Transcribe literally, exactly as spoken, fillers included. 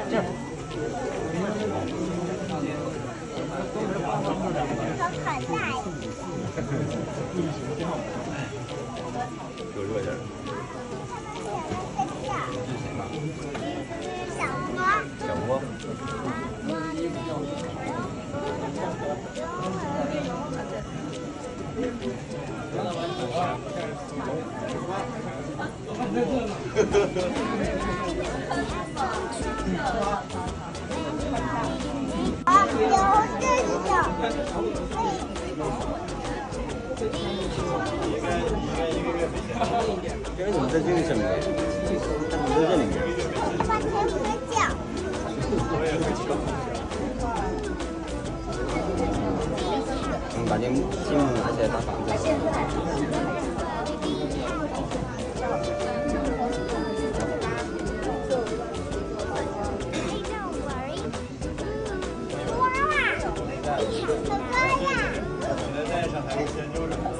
这样。 好可爱。 多热点。 小窝。 小窝。 啊，有这种。 这人怎么在这个上面？他怎么在这里面？ 花天喝酒。 嗯，把这积木拿起来当房子。 娃娃，哥哥呀！ 现在上海有鲜肉了。